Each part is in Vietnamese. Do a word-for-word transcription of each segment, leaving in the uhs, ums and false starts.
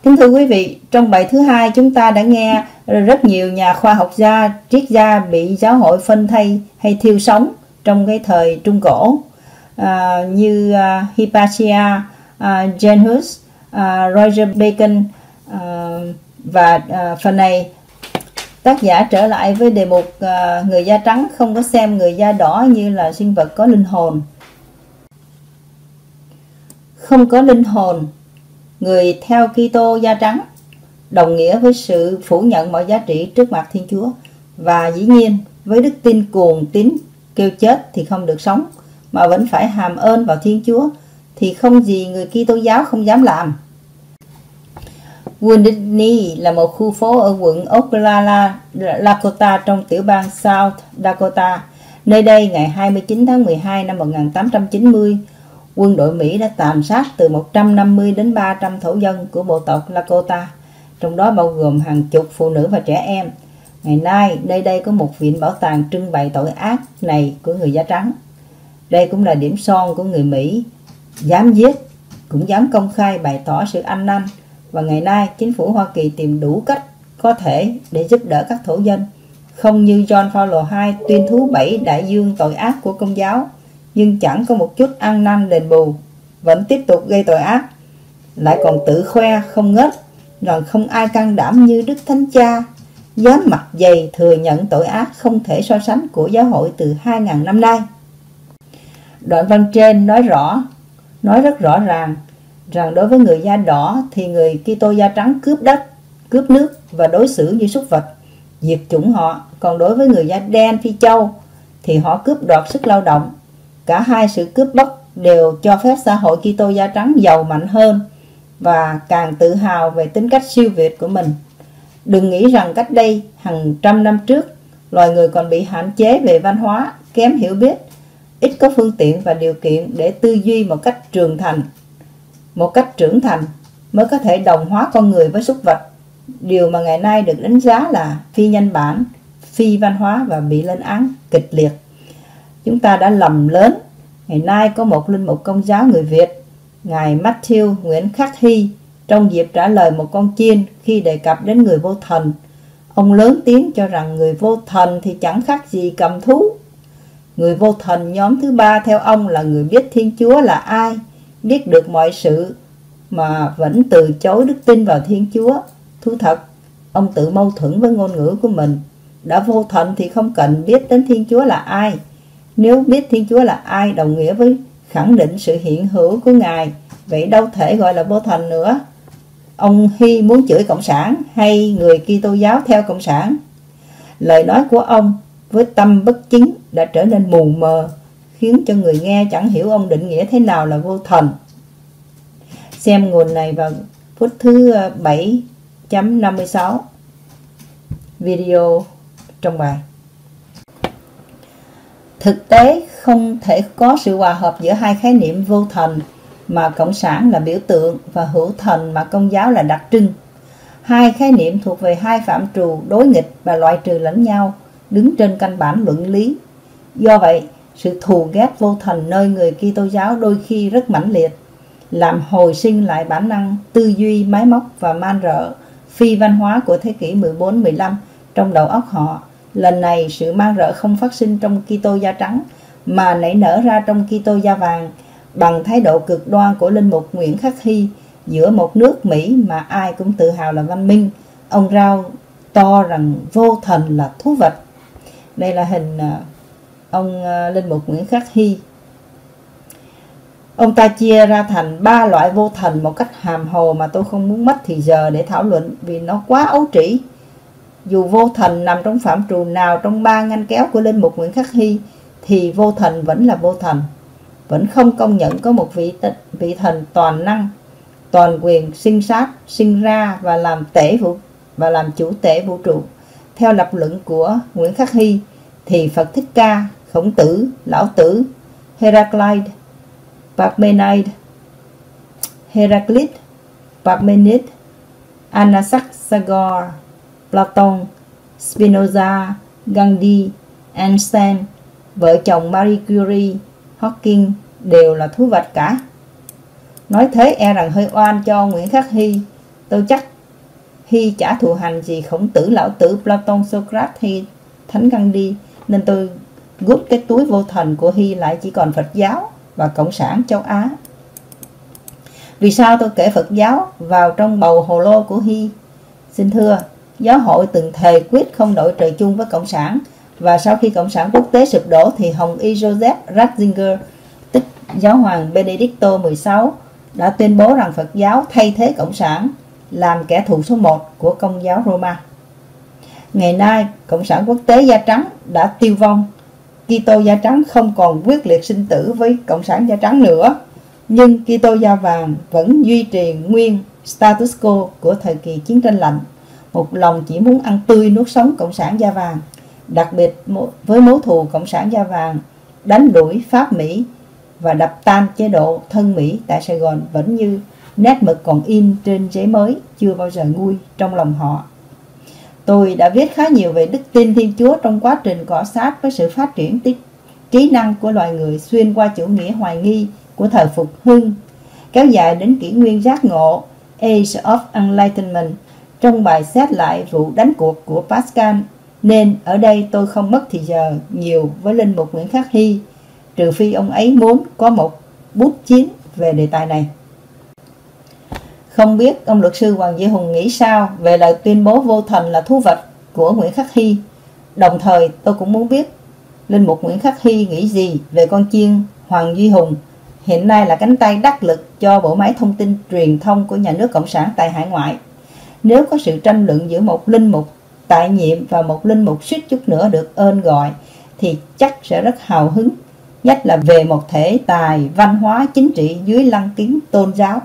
Kính thưa quý vị, trong bài thứ hai chúng ta đã nghe rất nhiều nhà khoa học gia, triết gia bị giáo hội phân thây hay thiêu sống trong cái thời Trung Cổ, à, như uh, Hypatia, uh, Jane Hus, uh, Roger Bacon uh, và uh, phần này tác giả trở lại với đề mục uh, người da trắng không có xem người da đỏ như là sinh vật có linh hồn. Không có linh hồn, người theo Kitô da trắng đồng nghĩa với sự phủ nhận mọi giá trị trước mặt Thiên Chúa, và dĩ nhiên với đức tin cuồng tín kêu chết thì không được sống, mà vẫn phải hàm ơn vào Thiên Chúa, thì không gì người Kitô giáo không dám làm. Wounded Knee là một khu phố ở quận Ocala, Lakota trong tiểu bang South Dakota. Nơi đây ngày hai mươi chín tháng mười hai năm một nghìn tám trăm chín mươi, quân đội Mỹ đã tàn sát từ một trăm năm mươi đến ba trăm thổ dân của bộ tộc Lakota, trong đó bao gồm hàng chục phụ nữ và trẻ em. Ngày nay, nơi đây có một viện bảo tàng trưng bày tội ác này của người da trắng. Đây cũng là điểm son của người Mỹ dám giết, cũng dám công khai bày tỏ sự ăn năn. Và ngày nay, chính phủ Hoa Kỳ tìm đủ cách có thể để giúp đỡ các thổ dân, không như John Paul đệ nhị tuyên thú bảy đại dương tội ác của Công giáo, nhưng chẳng có một chút ăn năn đền bù, vẫn tiếp tục gây tội ác, lại còn tự khoe không ngớt rằng không ai can đảm như Đức Thánh Cha, dám mặt dày thừa nhận tội ác không thể so sánh của giáo hội từ hai nghìn năm nay. Đoạn văn trên nói rõ, nói rất rõ ràng rằng đối với người da đỏ thì người Kitô da trắng cướp đất, cướp nước và đối xử như súc vật, diệt chủng họ. Còn đối với người da đen Phi Châu thì họ cướp đoạt sức lao động. Cả hai sự cướp bóc đều cho phép xã hội Kitô da trắng giàu mạnh hơn và càng tự hào về tính cách siêu việt của mình. Đừng nghĩ rằng cách đây hàng trăm năm trước, loài người còn bị hạn chế về văn hóa, kém hiểu biết, ít có phương tiện và điều kiện để tư duy một cách trưởng thành, một cách trưởng thành mới có thể đồng hóa con người với súc vật, điều mà ngày nay được đánh giá là phi nhân bản, phi văn hóa và bị lên án kịch liệt. Chúng ta đã lầm lớn. Ngày nay có một linh mục Công giáo người Việt, Ngài Matthew Nguyễn Khắc Hy, trong dịp trả lời một con chiên khi đề cập đến người vô thần, ông lớn tiếng cho rằng người vô thần thì chẳng khác gì cầm thú. Người vô thần nhóm thứ ba theo ông là người biết Thiên Chúa là ai, biết được mọi sự mà vẫn từ chối đức tin vào Thiên Chúa. Thú thật, ông tự mâu thuẫn với ngôn ngữ của mình. Đã vô thần thì không cần biết đến Thiên Chúa là ai. Nếu biết Thiên Chúa là ai đồng nghĩa với khẳng định sự hiện hữu của Ngài, vậy đâu thể gọi là vô thần nữa. Ông Hy muốn chửi Cộng sản hay người Kitô giáo theo Cộng sản? Lời nói của ông với tâm bất chính đã trở nên mù mờ, khiến cho người nghe chẳng hiểu ông định nghĩa thế nào là vô thần. Xem nguồn này vào phút thứ bảy chấm năm mươi sáu video trong bài. Thực tế không thể có sự hòa hợp giữa hai khái niệm vô thần mà Cộng sản là biểu tượng và hữu thần mà Công giáo là đặc trưng. Hai khái niệm thuộc về hai phạm trù đối nghịch và loại trừ lẫn nhau, đứng trên căn bản luận lý. Do vậy, sự thù ghét vô thần nơi người Kitô giáo đôi khi rất mãnh liệt, làm hồi sinh lại bản năng tư duy máy móc và man rợ, phi văn hóa của thế kỷ mười bốn mười lăm trong đầu óc họ. Lần này, sự man rợ không phát sinh trong Kitô da trắng, mà nảy nở ra trong Kitô da vàng bằng thái độ cực đoan của linh mục Nguyễn Khắc Hy giữa một nước Mỹ mà ai cũng tự hào là văn minh. Ông rao to rằng vô thần là thú vật. Đây là hình ông linh mục Nguyễn Khắc Hy. Ông ta chia ra thành ba loại vô thần một cách hàm hồ mà tôi không muốn mất thì giờ để thảo luận vì nó quá ấu trĩ. Dù vô thần nằm trong phạm trù nào trong ba ngăn kéo của linh mục Nguyễn Khắc Hy thì vô thần vẫn là vô thần, vẫn không công nhận có một vị, vị thần toàn năng, toàn quyền, sinh sát, sinh ra và làm tể vũ và làm chủ tể vũ trụ. Theo lập luận của Nguyễn Khắc Hy thì Phật Thích Ca, Khổng Tử, Lão Tử, Heraclide, Parmenide, Heraclit, Parmenid, Anaxagoras, Platon, Spinoza, Gandhi, Einstein, vợ chồng Marie Curie, Hawking đều là thú vật cả. Nói thế e rằng hơi oan cho Nguyễn Khắc Hy, Tôi chắc Hy chả thù hành gì Khổng Tử, Lão Tử, Platon, Socrates hay Thánh Gandhi, nên tôi rút cái túi vô thần của Hy lại chỉ còn Phật giáo và Cộng sản châu Á. Vì sao tôi kể Phật giáo vào trong bầu hồ lô của Hy? Xin thưa, giáo hội từng thề quyết không đội trời chung với Cộng sản, và sau khi Cộng sản quốc tế sụp đổ thì Hồng Y Joseph Ratzinger, tức giáo hoàng Benedicto mười sáu, đã tuyên bố rằng Phật giáo thay thế Cộng sản làm kẻ thù số một của Công giáo Roma. Ngày nay, Cộng sản quốc tế da trắng đã tiêu vong. Kitô da trắng không còn quyết liệt sinh tử với Cộng sản da trắng nữa, nhưng Kitô da vàng vẫn duy trì nguyên status quo của thời kỳ chiến tranh lạnh, một lòng chỉ muốn ăn tươi nuốt sống Cộng sản da vàng, đặc biệt với mối thù Cộng sản da vàng đánh đuổi Pháp Mỹ và đập tan chế độ thân Mỹ tại Sài Gòn vẫn như nét mực còn in trên giấy mới, chưa bao giờ nguôi trong lòng họ. Tôi đã viết khá nhiều về đức tin Thiên Chúa trong quá trình cọ sát với sự phát triển trí năng của loài người xuyên qua chủ nghĩa hoài nghi của thời Phục Hưng, kéo dài đến kỷ nguyên giác ngộ, Age of Enlightenment, trong bài xét lại vụ đánh cuộc của Pascal, nên ở đây tôi không mất thì giờ nhiều với linh mục Nguyễn Khắc Hy, trừ phi ông ấy muốn có một bút chiến về đề tài này. Không biết ông luật sư Hoàng Duy Hùng nghĩ sao về lời tuyên bố vô thần là thú vật của Nguyễn Khắc Hy. Đồng thời tôi cũng muốn biết linh mục Nguyễn Khắc Hy nghĩ gì về con chiên Hoàng Duy Hùng, hiện nay là cánh tay đắc lực cho bộ máy thông tin truyền thông của nhà nước Cộng sản tại hải ngoại. Nếu có sự tranh luận giữa một linh mục tại nhiệm và một linh mục suýt chút nữa được ơn gọi thì chắc sẽ rất hào hứng, nhất là về một thể tài văn hóa chính trị dưới lăng kính tôn giáo.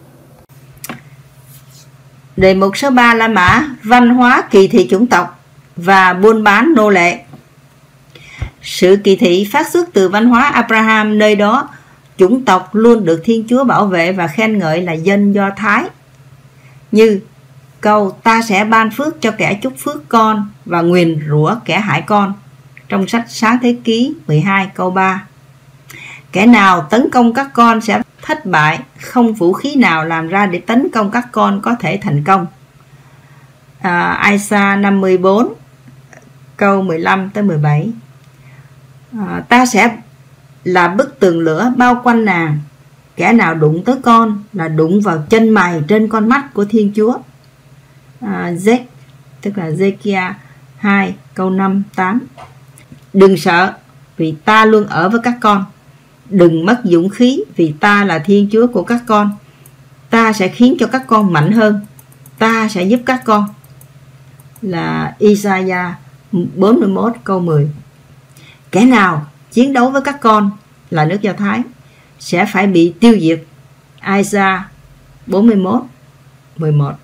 Đề mục số ba La Mã, văn hóa kỳ thị chủng tộc và buôn bán nô lệ. Sự kỳ thị phát xuất từ văn hóa Abraham, nơi đó chủng tộc luôn được Thiên Chúa bảo vệ và khen ngợi là dân Do Thái. Như câu ta sẽ ban phước cho kẻ chúc phước con và nguyền rủa kẻ hại con, trong sách Sáng Thế Ký mười hai câu ba. Kẻ nào tấn công các con sẽ thất bại, không vũ khí nào làm ra để tấn công các con có thể thành công. à, Isa năm mươi bốn câu mười lăm tới mười bảy. à, Ta sẽ là bức tường lửa bao quanh nàng, kẻ nào đụng tới con là đụng vào chân mày trên con mắt của Thiên Chúa. à, Z tức là Giê-ki-a hai câu năm tám. Đừng sợ vì ta luôn ở với các con, đừng mất dũng khí vì ta là Thiên Chúa của các con. Ta sẽ khiến cho các con mạnh hơn, ta sẽ giúp các con. Là Isaiah bốn mươi mốt câu mười. Kẻ nào chiến đấu với các con là nước Do Thái sẽ phải bị tiêu diệt. Isaiah bốn mươi mốt mười một.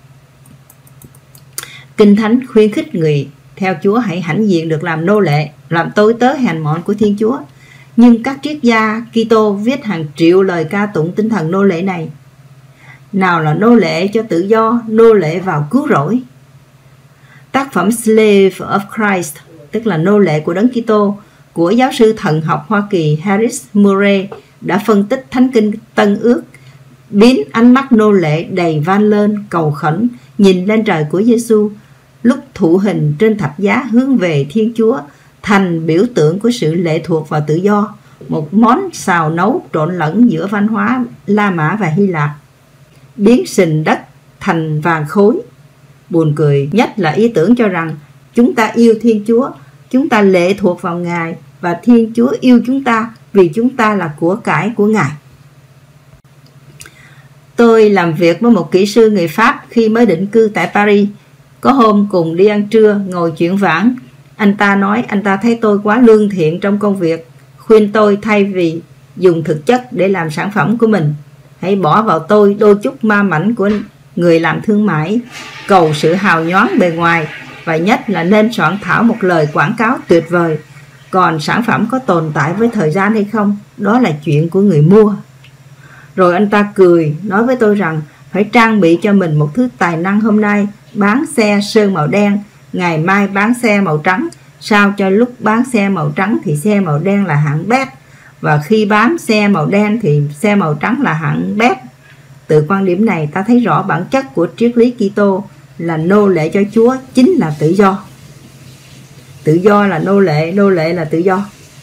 Kinh Thánh khuyến khích người theo Chúa hãy hãnh diện được làm nô lệ, làm tôi tớ hèn mọn của Thiên Chúa. Nhưng các triết gia Kitô viết hàng triệu lời ca tụng tinh thần nô lệ này. Nào là nô lệ cho tự do, nô lệ vào cứu rỗi. Tác phẩm Slave of Christ, tức là nô lệ của Đấng Kitô, của giáo sư thần học Hoa Kỳ Harris Murray đã phân tích Thánh Kinh Tân Ước, biến ánh mắt nô lệ đầy van lên cầu khẩn nhìn lên trời của Giêsu lúc thụ hình trên thập giá hướng về Thiên Chúa thành biểu tượng của sự lệ thuộc vào tự do, một món xào nấu trộn lẫn giữa văn hóa La Mã và Hy Lạp, biến sình đất thành vàng khối. Buồn cười nhất là ý tưởng cho rằng chúng ta yêu Thiên Chúa, chúng ta lệ thuộc vào Ngài và Thiên Chúa yêu chúng ta vì chúng ta là của cải của Ngài. Tôi làm việc với một kỹ sư người Pháp khi mới định cư tại Paris. Có hôm cùng đi ăn trưa, ngồi chuyện vãng, anh ta nói anh ta thấy tôi quá lương thiện trong công việc, khuyên tôi thay vì dùng thực chất để làm sản phẩm của mình, hãy bỏ vào tôi đôi chút ma mảnh của người làm thương mại, cầu sự hào nhoáng bề ngoài, và nhất là nên soạn thảo một lời quảng cáo tuyệt vời. Còn sản phẩm có tồn tại với thời gian hay không, đó là chuyện của người mua. Rồi anh ta cười, nói với tôi rằng phải trang bị cho mình một thứ tài năng, hôm nay bán xe sơn màu đen, ngày mai bán xe màu trắng, sao cho lúc bán xe màu trắng thì xe màu đen là hạng bét, và khi bán xe màu đen thì xe màu trắng là hạng bét. Từ quan điểm này ta thấy rõ bản chất của triết lý Kitô là nô lệ cho Chúa chính là tự do. Tự do là nô lệ, nô lệ là tự do.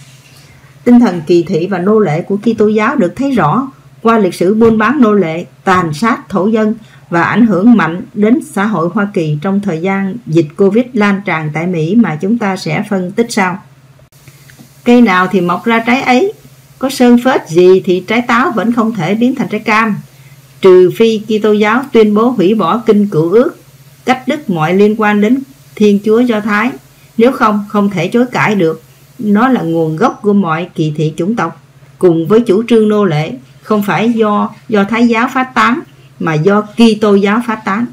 Tinh thần kỳ thị và nô lệ của Kitô giáo được thấy rõ qua lịch sử buôn bán nô lệ, tàn sát thổ dân và ảnh hưởng mạnh đến xã hội Hoa Kỳ trong thời gian dịch Covid lan tràn tại Mỹ mà chúng ta sẽ phân tích sau. Cây nào thì mọc ra trái ấy, có sơn phết gì thì trái táo vẫn không thể biến thành trái cam, trừ phi Kitô giáo tuyên bố hủy bỏ kinh Cựu Ước, cắt đứt mọi liên quan đến Thiên Chúa Do Thái. Nếu không, không thể chối cãi được. Nó là nguồn gốc của mọi kỳ thị chủng tộc, cùng với chủ trương nô lệ, không phải do Do Thái giáo phát tán, mà do Kitô giáo phát tán.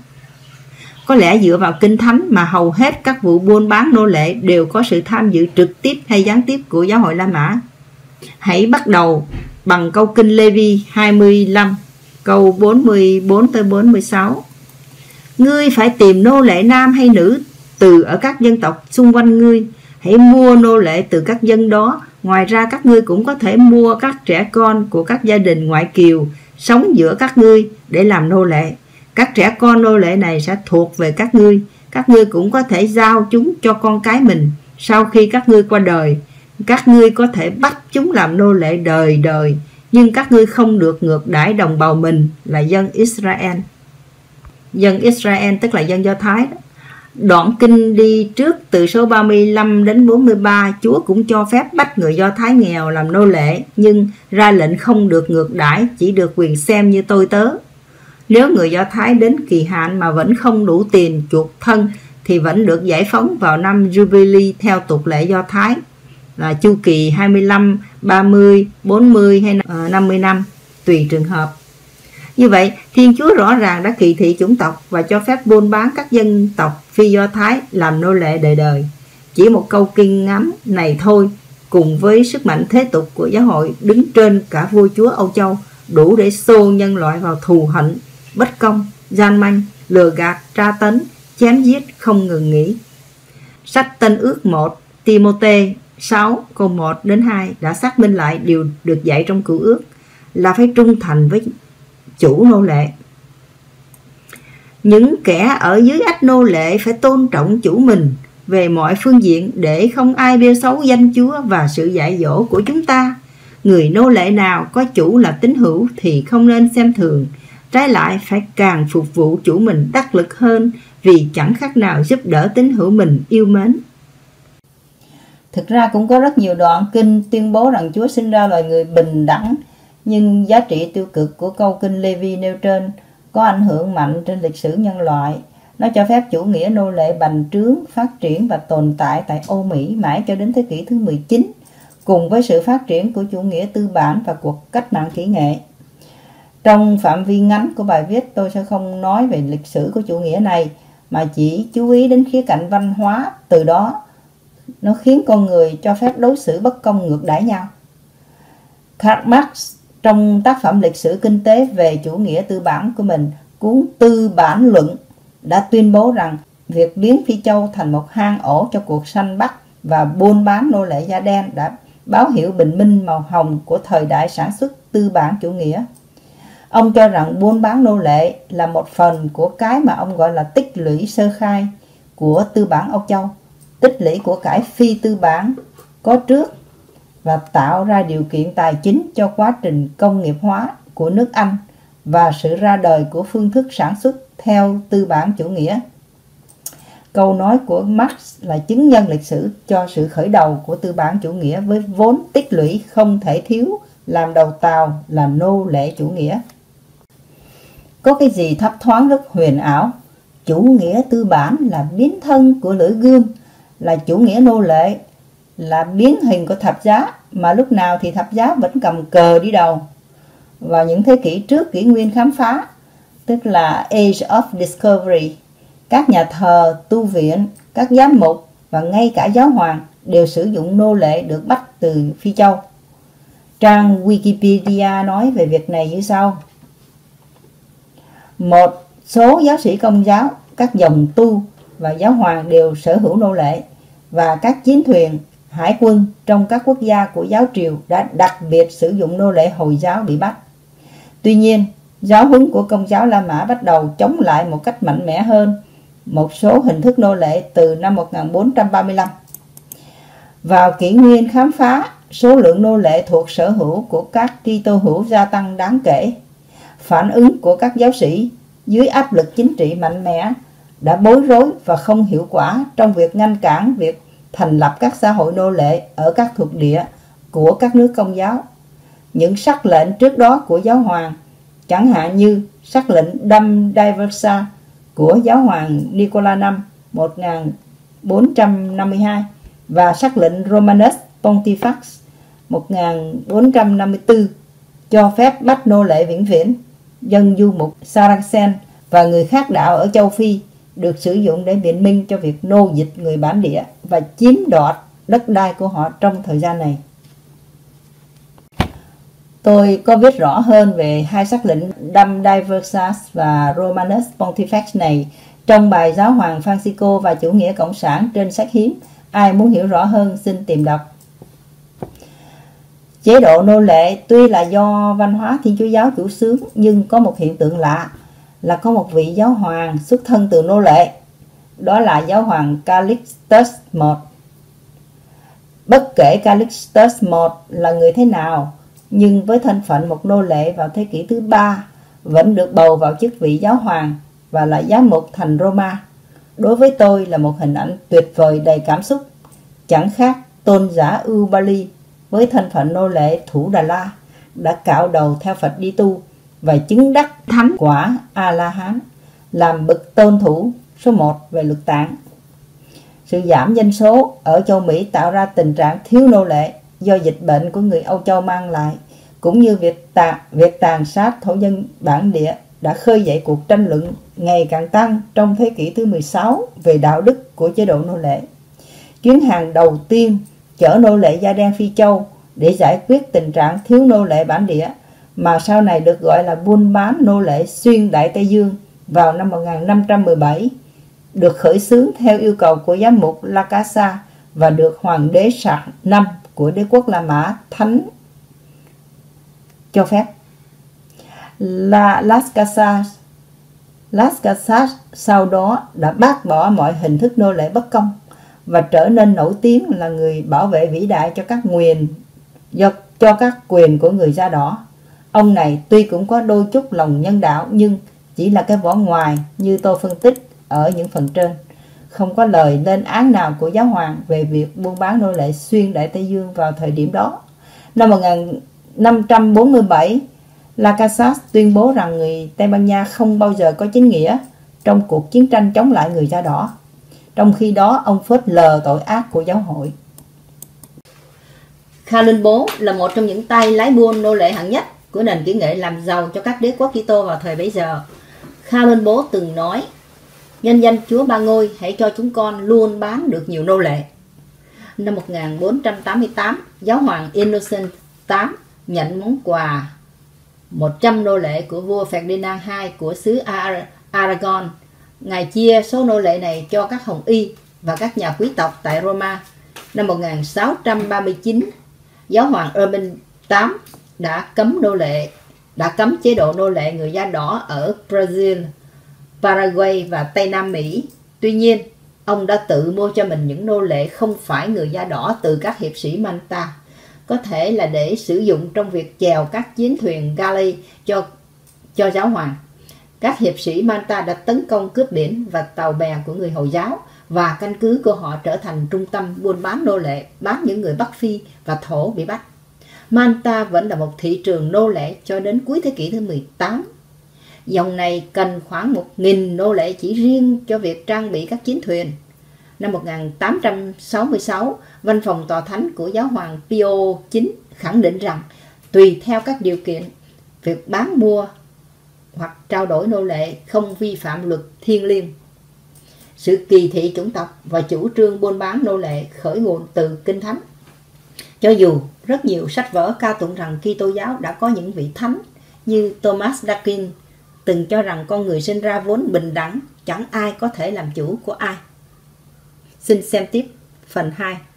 Có lẽ dựa vào Kinh Thánh mà hầu hết các vụ buôn bán nô lệ đều có sự tham dự trực tiếp hay gián tiếp của giáo hội La Mã. Hãy bắt đầu bằng câu kinh Lê-vi hai mươi lăm, câu bốn mươi bốn tới bốn mươi sáu. Ngươi phải tìm nô lệ nam hay nữ từ ở các dân tộc xung quanh ngươi. Hãy mua nô lệ từ các dân đó. Ngoài ra các ngươi cũng có thể mua các trẻ con của các gia đình ngoại kiều sống giữa các ngươi để làm nô lệ. Các trẻ con nô lệ này sẽ thuộc về các ngươi. Các ngươi cũng có thể giao chúng cho con cái mình sau khi các ngươi qua đời. Các ngươi có thể bắt chúng làm nô lệ đời đời, nhưng các ngươi không được ngược đãi đồng bào mình là dân Israel. Dân Israel tức là dân Do Thái đó. Đoạn kinh đi trước từ số ba mươi lăm đến bốn mươi ba, Chúa cũng cho phép bắt người Do Thái nghèo làm nô lệ, nhưng ra lệnh không được ngược đãi, chỉ được quyền xem như tôi tớ. Nếu người Do Thái đến kỳ hạn mà vẫn không đủ tiền chuộc thân thì vẫn được giải phóng vào năm Jubilee theo tục lệ Do Thái, là chu kỳ hai mươi lăm, ba mươi, bốn mươi hay năm mươi năm, tùy trường hợp. Như vậy, Thiên Chúa rõ ràng đã kỳ thị chủng tộc và cho phép buôn bán các dân tộc phi Do Thái làm nô lệ đời đời. Chỉ một câu kinh ngắn này thôi, cùng với sức mạnh thế tục của giáo hội đứng trên cả vua chúa Âu Châu, đủ để xô nhân loại vào thù hận, bất công, gian manh, lừa gạt, tra tấn, chém giết không ngừng nghỉ. Sách Tân Ước một Ti-mô-thê sáu câu một đến hai đã xác minh lại điều được dạy trong Cựu Ước là phải trung thành với chủ nô lệ. Những kẻ ở dưới ách nô lệ phải tôn trọng chủ mình về mọi phương diện để không ai bêu xấu danh Chúa và sự dạy dỗ của chúng ta. Người nô lệ nào có chủ là tín hữu thì không nên xem thường, trái lại phải càng phục vụ chủ mình đắc lực hơn, vì chẳng khác nào giúp đỡ tín hữu mình yêu mến. Thực ra cũng có rất nhiều đoạn kinh tuyên bố rằng Chúa sinh ra loài người bình đẳng, nhưng giá trị tiêu cực của câu kinh Lê-vi nêu trên có ảnh hưởng mạnh trên lịch sử nhân loại. Nó cho phép chủ nghĩa nô lệ bành trướng, phát triển và tồn tại tại Âu Mỹ mãi cho đến thế kỷ thứ mười chín, cùng với sự phát triển của chủ nghĩa tư bản và cuộc cách mạng kỹ nghệ. Trong phạm vi ngắn của bài viết, tôi sẽ không nói về lịch sử của chủ nghĩa này, mà chỉ chú ý đến khía cạnh văn hóa, từ đó nó khiến con người cho phép đối xử bất công ngược đãi nhau. Karl Marx trong tác phẩm Lịch sử kinh tế về chủ nghĩa tư bản của mình, cuốn Tư bản luận, đã tuyên bố rằng việc biến Phi Châu thành một hang ổ cho cuộc săn bắt và buôn bán nô lệ da đen đã báo hiệu bình minh màu hồng của thời đại sản xuất tư bản chủ nghĩa. Ông cho rằng buôn bán nô lệ là một phần của cái mà ông gọi là tích lũy sơ khai của tư bản Âu Châu, tích lũy của cải phi tư bản có trước và tạo ra điều kiện tài chính cho quá trình công nghiệp hóa của nước Anh và sự ra đời của phương thức sản xuất theo tư bản chủ nghĩa. Câu nói của Marx là chứng nhân lịch sử cho sự khởi đầu của tư bản chủ nghĩa với vốn tích lũy không thể thiếu làm đầu tàu là nô lệ chủ nghĩa. Có cái gì thấp thoáng rất huyền ảo. Chủ nghĩa tư bản là biến thân của lưỡi gươm, là chủ nghĩa nô lệ là biến hình của thập giá, mà lúc nào thì thập giá vẫn cầm cờ đi đầu. Vào những thế kỷ trước kỷ nguyên khám phá, tức là Age of Discovery, các nhà thờ, tu viện, các giám mục và ngay cả giáo hoàng đều sử dụng nô lệ được bắt từ Phi Châu. Trang Wikipedia nói về việc này như sau. Một số giáo sĩ Công giáo, các dòng tu và giáo hoàng đều sở hữu nô lệ, và các chiến thuyền, hải quân trong các quốc gia của giáo triều đã đặc biệt sử dụng nô lệ Hồi giáo bị bắt. Tuy nhiên, Giáo huấn của Công giáo La Mã bắt đầu chống lại một cách mạnh mẽ hơn một số hình thức nô lệ từ năm một nghìn bốn trăm ba mươi lăm. Vào kỷ nguyên khám phá, số lượng nô lệ thuộc sở hữu của các Kitô hữu gia tăng đáng kể. Phản ứng của các giáo sĩ dưới áp lực chính trị mạnh mẽ đã bối rối và không hiệu quả trong việc ngăn cản việc thành lập các xã hội nô lệ ở các thuộc địa của các nước Công giáo. Những sắc lệnh trước đó của giáo hoàng, chẳng hạn như sắc lệnh Dum Diversa của giáo hoàng Nicola năm một nghìn bốn trăm năm mươi hai và sắc lệnh Romanus Pontifex một nghìn bốn trăm năm mươi tư cho phép bắt nô lệ vĩnh viễn. Dân du mục Saracen và người khác đạo ở châu Phi được sử dụng để biện minh cho việc nô dịch người bản địa và chiếm đoạt đất đai của họ trong thời gian này. Tôi có viết rõ hơn về hai sắc lệnh Dum Diversas và Romanus Pontifex này trong bài Giáo hoàng Francisco và chủ nghĩa cộng sản trên sách hiếm. Ai muốn hiểu rõ hơn xin tìm đọc. Chế độ nô lệ tuy là do văn hóa Thiên Chúa giáo chủ xướng, nhưng có một hiện tượng lạ là có một vị giáo hoàng xuất thân từ nô lệ. Đó là giáo hoàng Calixtus đệ. Bất kể Calixtus đệ là người thế nào, nhưng với thân phận một nô lệ vào thế kỷ thứ ba, vẫn được bầu vào chức vị giáo hoàng và là giám mục thành Roma. Đối với tôi là một hình ảnh tuyệt vời đầy cảm xúc, chẳng khác tôn giả Ubali với thân phận nô lệ Thủ Đà La đã cạo đầu theo Phật đi tu và chứng đắc thánh quả A-la-hán, làm bậc tôn thủ số một về luật tạng. Sự giảm dân số ở châu Mỹ tạo ra tình trạng thiếu nô lệ do dịch bệnh của người Âu Châu mang lại, cũng như việc tàn, việc tàn sát thổ dân bản địa đã khơi dậy cuộc tranh luận ngày càng tăng trong thế kỷ thứ mười sáu về đạo đức của chế độ nô lệ. Chuyến hàng đầu tiên chở nô lệ da đen Phi Châu để giải quyết tình trạng thiếu nô lệ bản địa, mà sau này được gọi là buôn bán nô lệ xuyên Đại Tây Dương vào năm một nghìn năm trăm mười bảy, được khởi xướng theo yêu cầu của giám mục La Casa và được Hoàng đế Sạc năm của đế quốc La Mã Thánh cho phép. La Las Casas Las Casas sau đó đã bác bỏ mọi hình thức nô lệ bất công và trở nên nổi tiếng là người bảo vệ vĩ đại cho các quyền do cho các quyền của người da đỏ. Ông này tuy cũng có đôi chút lòng nhân đạo, nhưng chỉ là cái vỏ ngoài như tôi phân tích ở những phần trên. Không có lời lên án nào của giáo hoàng về việc buôn bán nô lệ xuyên Đại Tây Dương vào thời điểm đó. Năm một nghìn năm trăm bốn mươi bảy, La Casas tuyên bố rằng người Tây Ban Nha không bao giờ có chính nghĩa trong cuộc chiến tranh chống lại người da đỏ. Trong khi đó, ông phớt lờ tội ác của giáo hội. Khalil Bố là một trong những tay lái buôn nô lệ hạng nhất của nền kỹ nghệ làm giàu cho các đế quốc Kitô vào thời bấy giờ. Khalil Bố từng nói: nhân danh Chúa Ba Ngôi, hãy cho chúng con luôn bán được nhiều nô lệ. Năm một nghìn bốn trăm tám mươi tám, giáo hoàng Innocent tám nhận món quà một trăm nô lệ của vua Ferdinand đệ nhị của xứ Aragon. Ngài chia số nô lệ này cho các hồng y và các nhà quý tộc tại Roma. Năm một nghìn sáu trăm ba mươi chín, giáo hoàng Urban tám đã cấm nô lệ, đã cấm chế độ nô lệ người da đỏ ở Brazil, Paraguay và Tây Nam Mỹ. Tuy nhiên, ông đã tự mua cho mình những nô lệ không phải người da đỏ từ các hiệp sĩ Manta, có thể là để sử dụng trong việc chèo các chiến thuyền galley cho cho giáo hoàng. Các hiệp sĩ Manta đã tấn công cướp biển và tàu bè của người Hồi giáo, và căn cứ của họ trở thành trung tâm buôn bán nô lệ, bán những người Bắc Phi và Thổ bị bắt. Manta vẫn là một thị trường nô lệ cho đến cuối thế kỷ thứ mười tám. Dòng này cần khoảng một nghìn nô lệ chỉ riêng cho việc trang bị các chiến thuyền. Năm một nghìn tám trăm sáu mươi sáu, văn phòng tòa thánh của giáo hoàng Pio đệ chín khẳng định rằng tùy theo các điều kiện, việc bán mua hoặc trao đổi nô lệ không vi phạm luật thiêng liêng. Sự kỳ thị chủng tộc và chủ trương buôn bán nô lệ khởi nguồn từ Kinh Thánh. Cho dù rất nhiều sách vở ca tụng rằng Kitô giáo đã có những vị thánh, như Thomas D'Aquin từng cho rằng con người sinh ra vốn bình đẳng, chẳng ai có thể làm chủ của ai. Xin xem tiếp phần hai.